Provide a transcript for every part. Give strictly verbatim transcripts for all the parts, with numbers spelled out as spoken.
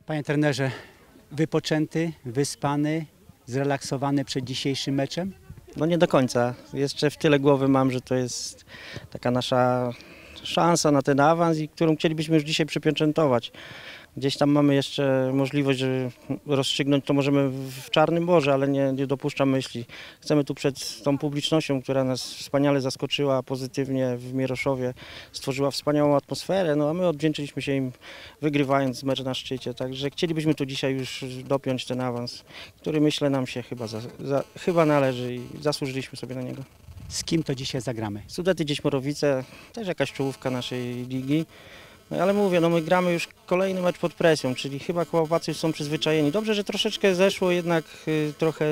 Panie trenerze, wypoczęty, wyspany, zrelaksowany przed dzisiejszym meczem? No nie do końca. Jeszcze w tyle głowy mam, że to jest taka nasza szansa na ten awans, i którą chcielibyśmy już dzisiaj przypieczętować. Gdzieś tam mamy jeszcze możliwość, żeby rozstrzygnąć to możemy w Czarnym Morzu, ale nie, nie dopuszczam myśli. Chcemy tu przed tą publicznością, która nas wspaniale zaskoczyła pozytywnie w Mieroszowie, stworzyła wspaniałą atmosferę, no a my odwdzięczyliśmy się im, wygrywając mecz na szczycie. Także chcielibyśmy tu dzisiaj już dopiąć ten awans, który myślę nam się chyba, za, za, chyba należy i zasłużyliśmy sobie na niego. Z kim to dzisiaj zagramy? Sudety Dziećmorowice, też jakaś czołówka naszej ligi. No ale mówię, no my gramy już kolejny mecz pod presją, czyli chyba chłopacy są przyzwyczajeni. Dobrze, że troszeczkę zeszło jednak y, trochę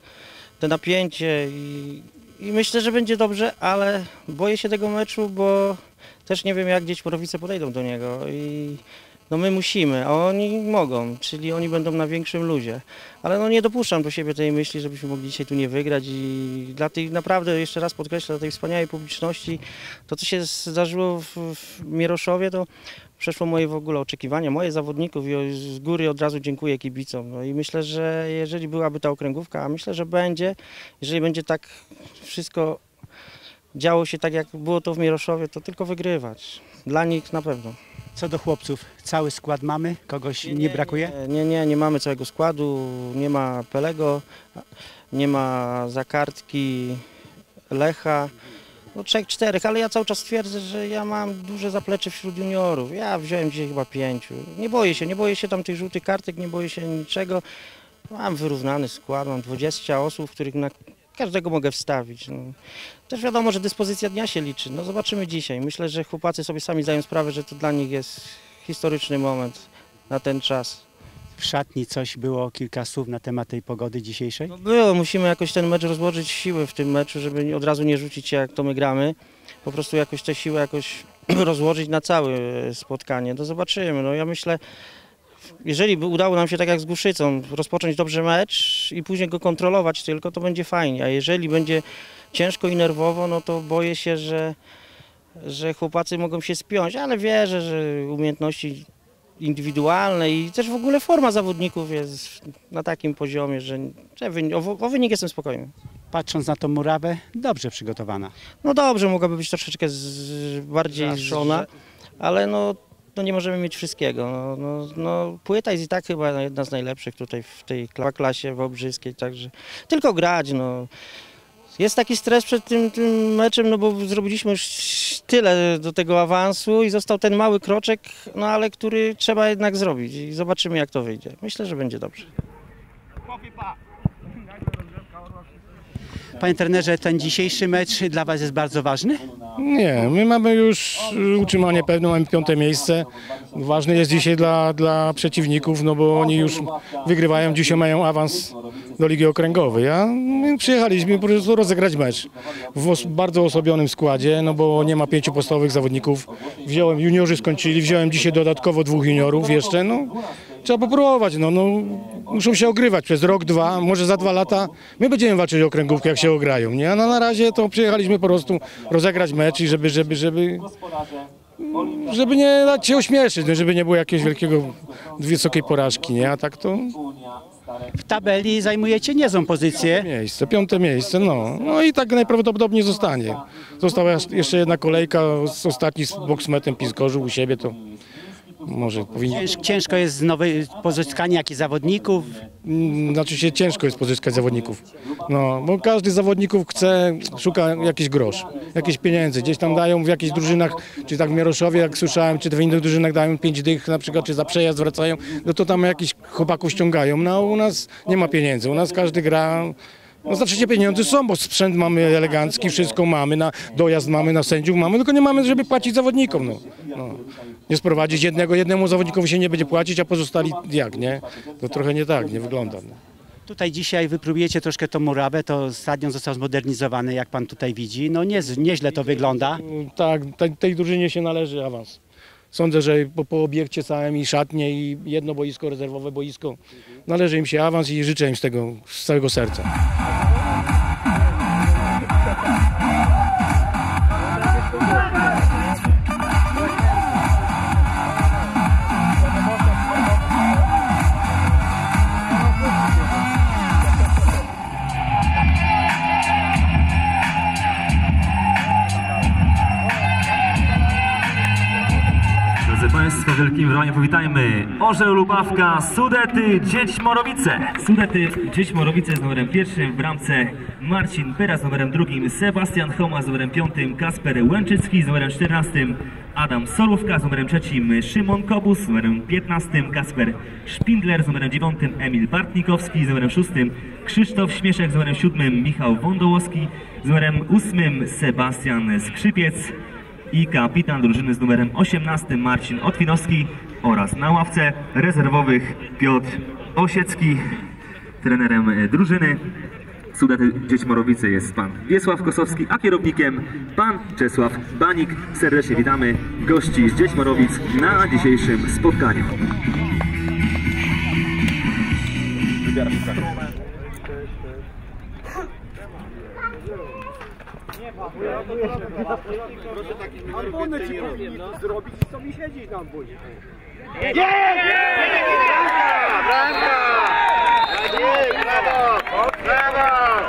te napięcie i, i myślę, że będzie dobrze, ale boję się tego meczu, bo też nie wiem, jak Dziećmorowice podejdą do niego. I no my musimy, a oni mogą, czyli oni będą na większym luzie. Ale no nie dopuszczam do siebie tej myśli, żebyśmy mogli dzisiaj tu nie wygrać i dla tej, naprawdę, jeszcze raz podkreślę, dla tej wspaniałej publiczności, to co się zdarzyło w, w Mieroszowie, to przeszło moje w ogóle oczekiwania, moje zawodników i z góry od razu dziękuję kibicom. No i myślę, że jeżeli byłaby ta okręgówka, a myślę, że będzie, jeżeli będzie tak wszystko działo się tak, jak było to w Mieroszowie, to tylko wygrywać. Dla nich na pewno. Co do chłopców, cały skład mamy? Kogoś nie, nie, nie brakuje? Nie, nie, nie, nie mamy całego składu, nie ma Pelego, nie ma Zakartki, Lecha, no trzech, czterech, ale ja cały czas twierdzę, że ja mam duże zaplecze wśród juniorów. Ja wziąłem dzisiaj chyba pięciu. Nie boję się, nie boję się tam tych żółtych kartek, nie boję się niczego. Mam wyrównany skład, mam dwadzieścia osób, których na każdego mogę wstawić. No. Też wiadomo, że dyspozycja dnia się liczy. No zobaczymy dzisiaj. Myślę, że chłopacy sobie sami zdają sprawę, że to dla nich jest historyczny moment na ten czas. W szatni coś było, kilka słów na temat tej pogody dzisiejszej? No było, musimy jakoś ten mecz rozłożyć siły w tym meczu, żeby od razu nie rzucić się, jak to my gramy. Po prostu jakoś te siły jakoś rozłożyć na całe spotkanie. To zobaczymy. No ja myślę, jeżeli by udało nam się tak jak z Głuszycą rozpocząć dobrze mecz i później go kontrolować tylko, to będzie fajnie. A jeżeli będzie ciężko i nerwowo, no to boję się, że, że chłopacy mogą się spiąć, ale wierzę, że umiejętności indywidualne i też w ogóle forma zawodników jest na takim poziomie, że, że wynik, o, o wynik jestem spokojny. Patrząc na tą murawę, dobrze przygotowana. No dobrze, mogłaby być troszeczkę z, bardziej zżona, ale no, no nie możemy mieć wszystkiego. No, no, no, płyta jest i tak chyba jedna z najlepszych tutaj w tej klasie wałbrzyskiej, także tylko grać. No. Jest taki stres przed tym, tym meczem, no bo zrobiliśmy już tyle do tego awansu i został ten mały kroczek, no ale który trzeba jednak zrobić i zobaczymy, jak to wyjdzie. Myślę, że będzie dobrze. Panie trenerze, ten dzisiejszy mecz dla Was jest bardzo ważny? Nie, my mamy już utrzymanie pewne, mamy piąte miejsce. Ważne jest dzisiaj dla, dla przeciwników, no bo oni już wygrywają, dzisiaj mają awans do Ligi Okręgowej. A my przyjechaliśmy po prostu rozegrać mecz w os bardzo osobionym składzie, no bo nie ma pięciu podstawowych zawodników. Wziąłem, juniorzy skończyli, wziąłem dzisiaj dodatkowo dwóch juniorów jeszcze, no. Trzeba popróbować, no, no, muszą się ogrywać przez rok, dwa, może za dwa lata my będziemy walczyć o okręgówkę, jak się ograją, nie? A no, na razie to przyjechaliśmy po prostu rozegrać mecz i żeby, żeby, żeby, żeby nie dać się ośmieszyć, no, żeby nie było jakiegoś wielkiego, wysokiej porażki, nie? A tak to... W tabeli zajmujecie niezłą pozycję. Miejsce, piąte miejsce, no. No i tak najprawdopodobniej zostanie. Została jeszcze jedna kolejka z ostatni z Boxmetem Piskorzu u siebie, to może powinien... Cięż, ciężko jest znowu pozyskanie jakichś zawodników. Znaczy się ciężko jest pozyskać zawodników. No, bo każdy z zawodników chce, szuka jakiś grosz, jakieś pieniędzy. Gdzieś tam dają w jakichś drużynach, czy tak w Mieroszowie, jak słyszałem, czy w innych drużynach dają pięć dych na przykład, czy za przejazd wracają, no to tam jakiś chłopaków ściągają. No a u nas nie ma pieniędzy, u nas każdy gra... No znaczy się pieniądze są, bo sprzęt mamy elegancki, wszystko mamy, na dojazd mamy, na sędziów mamy, tylko nie mamy, żeby płacić zawodnikom. No. No. Nie sprowadzić jednego, jednemu zawodnikowi się nie będzie płacić, a pozostali jak, nie? To trochę nie tak, nie wygląda. No. Tutaj dzisiaj wypróbujecie troszkę tą murawę, to stadion został zmodernizowany, jak Pan tutaj widzi. No nie, nieźle to wygląda. Tak, tej, tej drużynie się należy awans. Sądzę, że po, po obiekcie całym i szatnie i jedno boisko, rezerwowe boisko, należy im się awans i życzę im z tego, z całego serca. wielkim brakiem powitajmy Orzeł Lubawka, Sudety Dziećmorowice. Sudety Dziećmorowice z numerem pierwszym w bramce Marcin Pyra, z numerem drugim Sebastian Homa, z numerem piątym Kasper Łęczycki, z numerem czternastym Adam Solówka, z numerem trzecim Szymon Kobus, z numerem piętnastym Kasper Szpindler, z numerem dziewiątym Emil Bartnikowski, z numerem szóstym Krzysztof Śmieszek, z numerem siódmym Michał Wądołowski, z numerem ósmym Sebastian Skrzypiec i kapitan drużyny z numerem osiemnastym Marcin Otwinowski oraz na ławce rezerwowych Piotr Osiecki. Trenerem drużyny Sudety Dziećmorowice jest pan Wiesław Kosowski, a kierownikiem pan Czesław Banik. Serdecznie witamy gości z Dziećmorowic na dzisiejszym spotkaniu. Ambony ci powinni zrobić i sobie siedzieć na ambonie. Brawo! Brawo!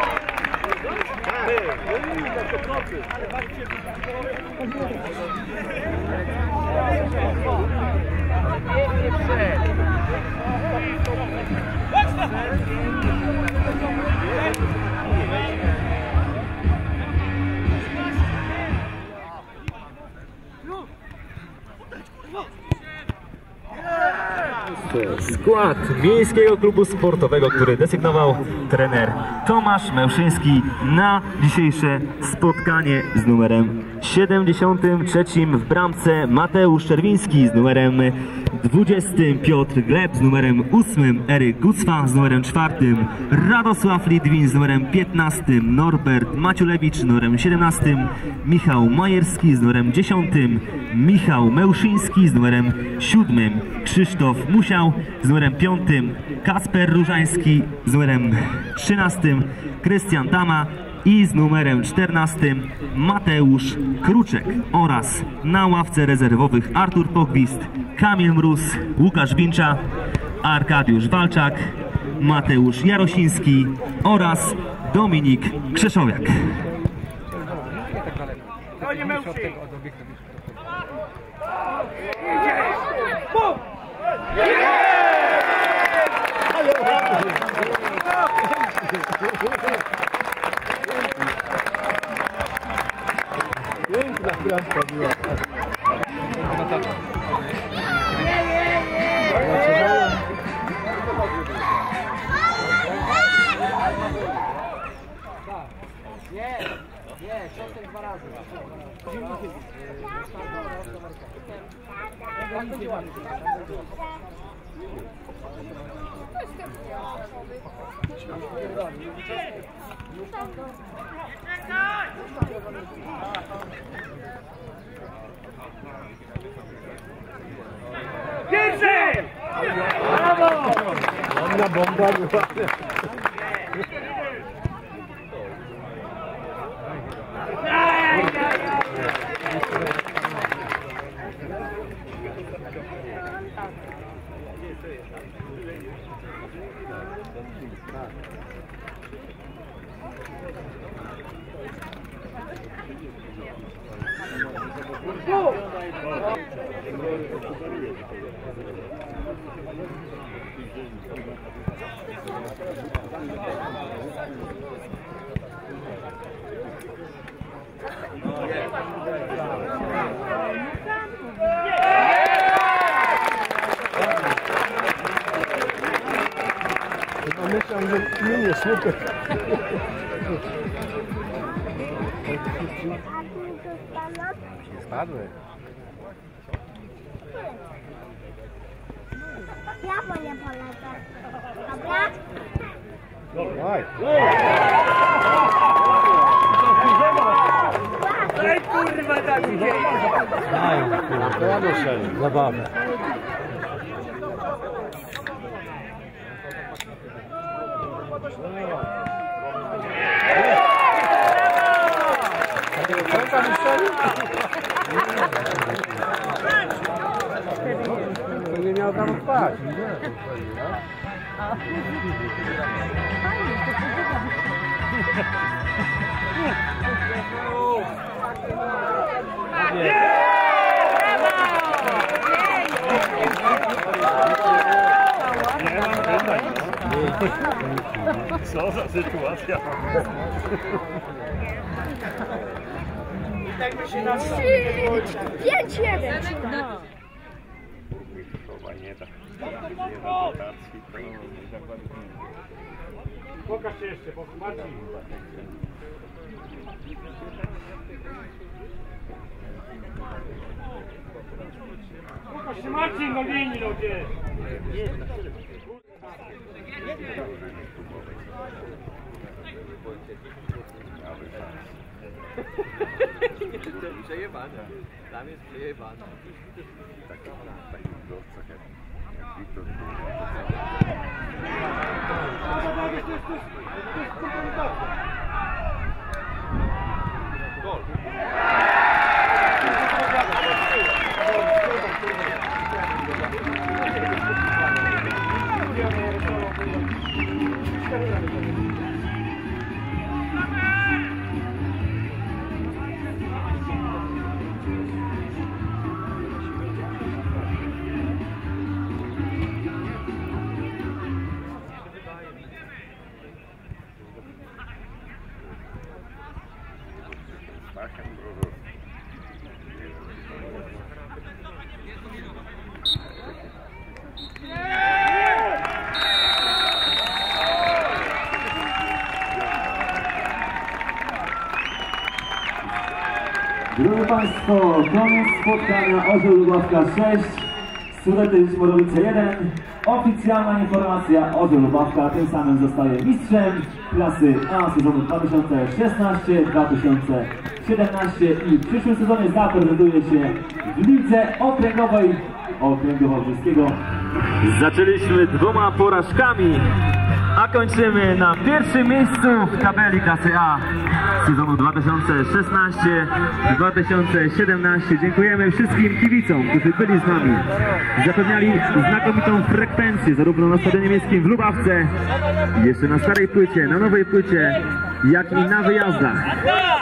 Skład Miejskiego Klubu Sportowego, który desygnował trener Tomasz Mełszyński na dzisiejsze spotkanie: z numerem siedemdziesiątym trzecim w bramce Mateusz Czerwiński, z numerem dwudziestym Piotr Gleb, z numerem ósmym Eryk Gucwa, z numerem czwartym Radosław Litwin, z numerem piętnastym Norbert Maciulewicz, z numerem siedemnastym Michał Majerski, z numerem dziesiątym Michał Mełszyński, z numerem siódmym Krzysztof Musiał, z numerem piątym Kasper Różański, z numerem trzynastym Krystian Dama i z numerem czternastym Mateusz Kruczek oraz na ławce rezerwowych Artur Pogwist, Kamil Mróz, Łukasz Wincza, Arkadiusz Walczak, Mateusz Jarosiński oraz Dominik Krzeszowiak. Piękna bramka była. Nie, nie, środek dwa razy. Pierwszy! Brawo! Bomba, bomba była. Myślałem, że nie jest słupek. Spadły. Ja po nie polecę. Dobra? Dawaj. Ej, kurwa, tak się dzieje. To ja doszedłem. Zabawę. To nie miał tam spać. Nie. Co za sytuacja? Pięć, jeden. Pokaż się jeszcze, bo Marcin. Pokaż się Marcin, no linii, no gdzie? Przejebane. Tam jest przejebane. Drodzy Państwo, koniec spotkania Orzeł Lubawka sześć, Sudetyć Morowice jeden. Oficjalna informacja, Orzeł Lubawka tym samym zostaje mistrzem klasy A sezonu dwa tysiące szesnaście dwa tysiące siedemnaście i w przyszłym sezonie zaprezentuje się w lidze okręgowej Okręgu Wałbrzyskiego. Zaczęliśmy dwoma porażkami, a kończymy na pierwszym miejscu w tabeli klasy A sezonu dwa tysiące szesnaście dwa tysiące siedemnaście. Dziękujemy wszystkim kibicom, którzy byli z nami. Zapewniali znakomitą frekwencję zarówno na stadionie miejskim w Lubawce, jeszcze na starej płycie, na nowej płycie, jak i na wyjazdach.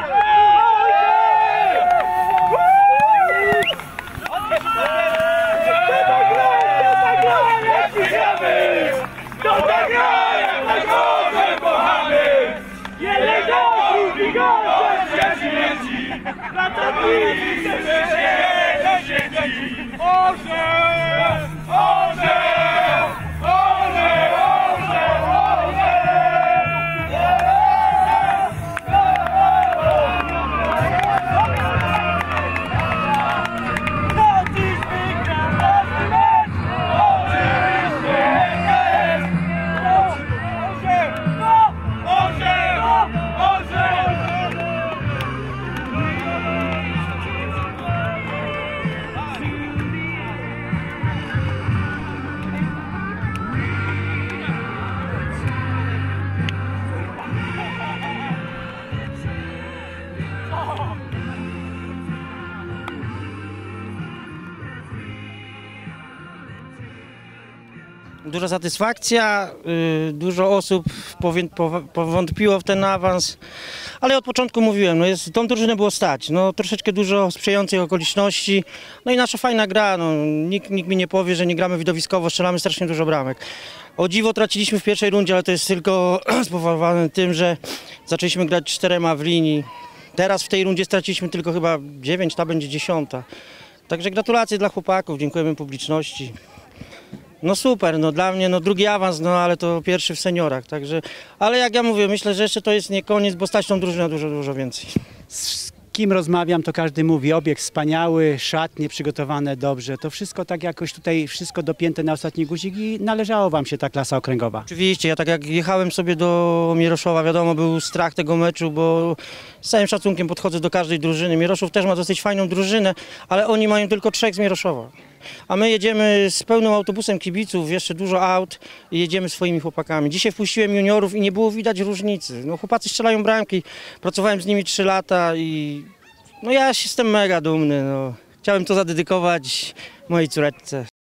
Duża satysfakcja, y, dużo osób powię- powa- powątpiło w ten awans, ale od początku mówiłem, no jest, tą drużynę było stać, no troszeczkę dużo sprzyjających okoliczności, no i nasza fajna gra, no, nikt, nikt mi nie powie, że nie gramy widowiskowo, strzelamy strasznie dużo bramek. O dziwo traciliśmy w pierwszej rundzie, ale to jest tylko spowodowane tym, że zaczęliśmy grać czterema w linii. Teraz w tej rundzie straciliśmy tylko chyba dziewięć, ta będzie dziesiąta. Także gratulacje dla chłopaków, dziękujemy publiczności. No super, no dla mnie no drugi awans, no ale to pierwszy w seniorach, także, ale jak ja mówię, myślę, że jeszcze to jest nie koniec, bo stać tą drużynę dużo, dużo więcej. Z kim rozmawiam, to każdy mówi, obieg wspaniały, szatnie przygotowane dobrze, to wszystko tak jakoś tutaj, wszystko dopięte na ostatni guzik i należało wam się ta klasa okręgowa. Oczywiście, ja tak jak jechałem sobie do Mieroszowa, wiadomo, był strach tego meczu, bo z całym szacunkiem podchodzę do każdej drużyny. Mieroszów też ma dosyć fajną drużynę, ale oni mają tylko trzech z Mieroszowa. A my jedziemy z pełnym autobusem kibiców, jeszcze dużo aut i jedziemy swoimi chłopakami. Dzisiaj wpuściłem juniorów i nie było widać różnicy. No, chłopacy strzelają bramki, pracowałem z nimi trzy lata i no ja jestem mega dumny. No. Chciałem to zadedykować mojej córeczce.